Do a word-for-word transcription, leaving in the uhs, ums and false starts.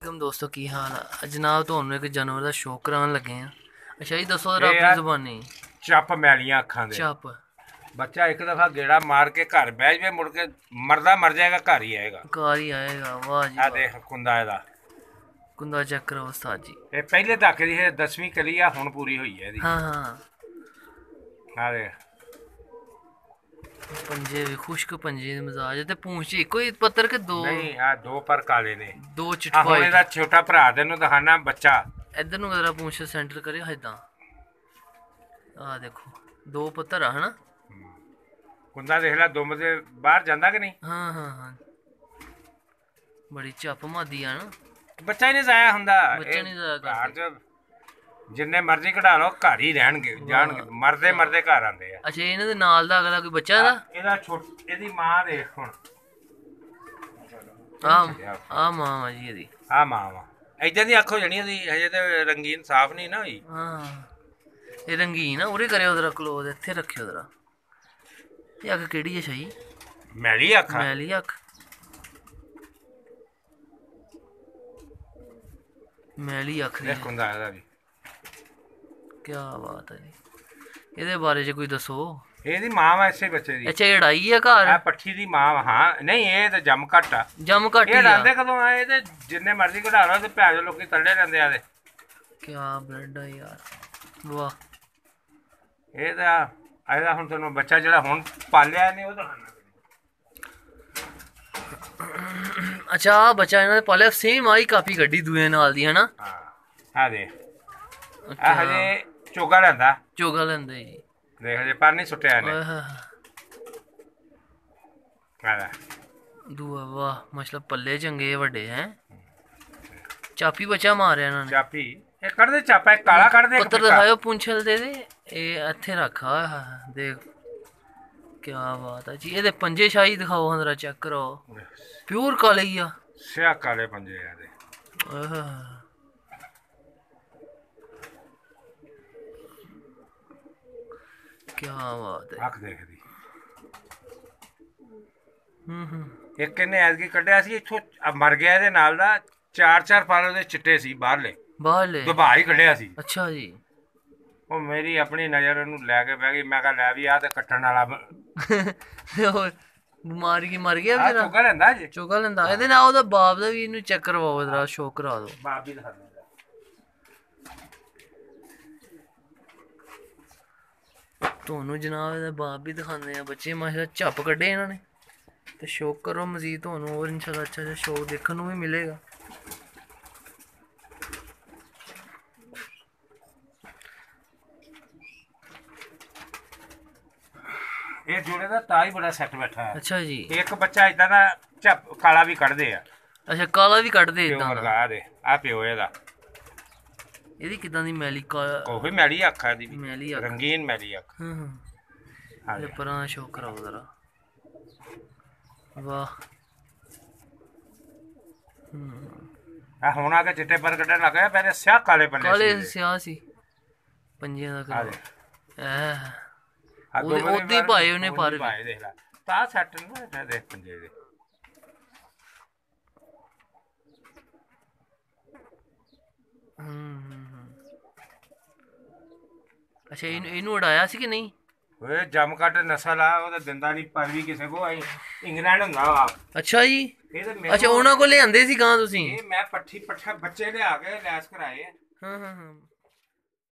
वालेकुम दोस्तों की हाल है जनाब तुहानू एक जानवर का शौक करान लगे हैं। अच्छा जी दसो जरा अपनी जुबानी। चप मैलियां अखां दे चप बच्चा एक दफा गेड़ा मार के घर बह जाए मुड़ के मरदा मर जाएगा घर ही आएगा। कार ही आएगा। वाह जी आ देख कुंदा एदा कुंदा चेक करो उस्ताद जी। ये पहले तक दी है दसवीं कली आ हुण पूरी हुई है हाँ हाँ आ देख पंजे भी खुश्क पंजे दे मजाज ते पूंछ इको ही पत्थर के दो नहीं आ दो पर काले ने दो आ चिटफाई हुण एदा छोटा भरा तेनू दिखाना बच्चा इधर नु जरा पूंछ सेंटर करे इदां आ देखो दो पत्थर है ना कुंदा देख ला दुम दे बाहर जांदा कि नहीं। हाँ हाँ हाँ बड़ी चप मादी है ना बच्चा ही नहीं जाया हुंदा बच्चा नहीं जाया करते। जिन्ने मर्जी कढ़ा लो घर ही रहणगे जाणगे मरदे मरदे घर आंदे आ। अच्छा इन्हां दे नाल दा अगला कोई बच्चा दा एदा छोट एदी मां देख हुण आ आ मां जी एदी आ मां वा इदां दी आखो जणी दी हजे ते रंगीन साफ नहीं ना होई। हाँ ये रंगीन है उरे करियो जरा क्लोज इत्थे रखियो जरा ये अख केड़ी है शाही मैली अख मैली अख मैली अख देख कुंदा एदा भी क्या बात है जी ਇਹਦੇ ਬਾਰੇ ਚ ਕੋਈ ਦੱਸੋ। ਇਹਦੀ ਮਾਂ ਵਾ ਇਸੇ ਬੱਚੇ ਦੀ। ਅੱਛਾ ਇਹ ਲੜਾਈ ਹੈ ਘਰ ਆ ਪੱਠੀ ਦੀ ਮਾਂ ਵਾ ਹਾਂ ਨਹੀਂ ਇਹ ਤਾਂ ਜੰਮ ਘੱਟ ਆ ਜੰਮ ਘੱਟ ਇਹ ਰਹਿੰਦੇ ਕਦੋਂ ਆਏ ਤੇ ਜਿੰਨੇ ਮਰਜ਼ੀ ਕਢਾ ਲਓ ਤੇ ਭੈਣ ਲੋਕੀ ਤੱਲੇ ਰਹਿੰਦੇ ਆ ਦੇ ਕੀ ਬਲੱਡ ਆ ਯਾਰ ਵਾਹ ਇਹ ਤਾਂ ਇਹਦਾ ਹੁਣ ਤੁਹਾਨੂੰ ਬੱਚਾ ਜਿਹੜਾ ਹੁਣ ਪਾਲਿਆ ਨੇ ਉਹ ਤਾਂ ਅੱਛਾ ਆ ਬੱਚਾ ਇਹਨਾਂ ਦੇ ਪਾਲਿਆ ਸੇਮ ਆਈ ਕਾਪੀ ਗੱਡੀ ਦੂਏ ਨਾਲ ਦੀ ਹੈ ਨਾ। ਹਾਂ ਆ ਦੇ ਆ ਹਜੇ ਚੋਗਾ ਲੈਂਦਾ ਚੋਗਾ ਲੈਂਦੇ ਜੀ ਦੇਖ ਹਜੇ ਪਰ ਨਹੀਂ ਸੁੱਟਿਆ ਨੇ ਆ ਦੂਆ ਵਾਹ ਮਤਲਬ ਪੱਲੇ ਚੰਗੇ ਵੱਡੇ ਹੈ ਚਾਪੀ ਬੱਚਾ ਮਾਰਿਆ ਇਹਨਾਂ ਨੇ ਚਾਪੀ ਇਹ ਕੱਢਦੇ ਚਾਪਾ ਇੱਕ ਕਾਲਾ ਕੱਢਦੇ ਪੱਤਰ ਦਿਖਾਓ ਪੁੰਛਲ ਦੇ ਦੇ ਇਹ ਇੱਥੇ ਰੱਖਾ ਦੇਖ ਕੀ ਬਾਤ ਹੈ ਜੀ। ਇਹਦੇ ਪੰਜੇ ਸ਼ਾਹੀ ਦਿਖਾਓ ਹਾਂ ਜਰਾ ਚੈੱਕ ਕਰੋ ਪਿਓਰ ਕਾਲੇ ਹੀ ਆ ਸਿਆ ਕਾਲੇ ਪੰਜੇ ਆ ਦੇ ਕੀ ਬਾਤ ਹੈ ਅੱਖ ਦੇਖਦੀ ਹੂੰ ਹੂੰ ਇੱਕ ਇਹਨੇ ਐਤਕੀ ਕੱਢਿਆ ਸੀ ਇੱਥੋਂ ਮਰ ਗਿਆ ਇਹਦੇ ਨਾਲ ਦਾ ਚਾਰ ਚਾਰ ਫਲ ਉਹਦੇ ਚਿੱਟੇ ਸੀ ਬਾਹਰਲੇ ਬਾਹਰਲੇ ਦੁਬਾ ਹੀ ਕੱਢਿਆ ਸੀ। ਅੱਛਾ ਜੀ ਉਹ ਮੇਰੀ ਆਪਣੀ ਨਜ਼ਰ ਉਹਨੂੰ ਲੈ ਕੇ ਬਹਿ ਗਈ ਮੈਂ ਕਿਹਾ ਲੈ ਵੀ ਆ ਤੇ ਕੱਟਣ ਵਾਲਾ ਬਿਮਾਰੀ ਕੀ ਮਰ ਗਿਆ ਆ ਚੋਗਾ ਲੈਂਦਾ ਜੀ ਚੋਗਾ ਲੈਂਦਾ ਇਹਦੇ ਨਾਲ ਉਹਦਾ ਬਾਪ ਦਾ ਵੀ ਇਹਨੂੰ ਚੈੱਕ ਕਰਵਾਓ ਜਰਾ ਸ਼ੋਅ ਕਰਾ ਦਿਓ ਬਾਪ ਵੀ ਦਿਖਾ ਦਿੰਦਾ ਤੁਹਾਨੂੰ ਜਨਾਬ ਇਹਦਾ ਬਾਪ ਵੀ ਦਿਖਾਉਂਦੇ ਆ ਬੱਚੇ ਮਾਸ਼ਾ ਝੱਪ ਕੱਢੇ ਇਹਨਾਂ ਨੇ ਤੇ ਸ਼ੌਕ ਕਰੋ ਮਜ਼ੀਦ ਤੁਹਾਨੂੰ ਹੋਰ ਇਨਸ਼ਾਅੱਲਾ ਅੱਛਾ ਜਿਹਾ ਸ਼ੌਕ ਦੇਖਣ ਨੂੰ ਵੀ ਮਿਲੇਗਾ। ਇਹ ਜੋੜੇ ਦਾ ਤਾਂ ਹੀ ਬੜਾ ਸੈੱਟ ਬੈਠਾ ਹੈ। ਅੱਛਾ ਜੀ ਇੱਕ ਬੱਚਾ ਇਦਾਂ ਦਾ ਝੱਪ ਕਾਲਾ ਵੀ ਕੱਢਦੇ ਆ। ਅੱਛਾ ਕਾਲਾ ਵੀ ਕੱਢਦੇ ਪਿਓ ਇਦਾਂ ਵਰਗਾ ਆ ਦੇ ਆ ਪਿਓ ਇਹਦਾ ਇਹਦੀ ਕਿਦਾਂ ਦੀ ਮੈਲੀ ਉਹੀ ਮੈਲੀ ਅੱਖ ਆ ਦੀ ਵੀ ਮੈਲੀ ਅੱਖ ਰੰਗੀਨ ਮੈਲੀ ਅੱਖ ਹਾਂ ਹਾਂ ਇਹ ਪਰਾਂ ਸ਼ੌਕ ਕਰਾਓ ਜ਼ਰਾ ਵਾਹ ਆ ਹੁਣ ਆ ਕੇ ਚਿੱਟੇ ਪਰ ਕੱਢਣ ਲੱਗ ਗਿਆ ਪਹਿਲੇ ਸਿਆਹ ਕਾਲੇ ਪੱਲੇ ਕਾਲੇ ਸਿਆਹ ਸੀ ਪੰਜਿਆਂ ਦਾ ਕਰਾਓ ਐ ਉਹਦੇ ਉਹਦੇ ਭਾਏ ਉਹਨੇ ਪਰ ਭਾਏ ਦੇਖ ਲੈ ਤਾਂ ਸੱਟ ਨਾ ਦੇਖ ਪੰਜੇ ਦੇ ਅੱਛਾ ਇਹਨੂੰ ਇਹਨੂੰ ਉਡਾਇਆ ਸੀ ਕਿ ਨਹੀਂ। ਓਏ ਜੰਮ ਕੱਟ ਨਸਲ ਆ ਉਹਦਾ ਦਿੰਦਾ ਨਹੀਂ ਪਰ ਵੀ ਕਿਸੇ ਕੋ ਆਈ ਇੰਗਲੈਂਡ ਹੁੰਦਾ ਵਾ। ਅੱਛਾ ਜੀ ਅੱਛਾ ਉਹਨਾਂ ਕੋਲ ਲਿਆਂਦੇ ਸੀ ਗਾਂ ਤੁਸੀਂ। ਇਹ ਮੈਂ ਪੱਠੀ ਪੱਠਾ ਬੱਚੇ ਲਿਆ ਕੇ ਲੈਸ ਕਰਾਏ। ਹਾਂ ਹਾਂ ਹਾਂ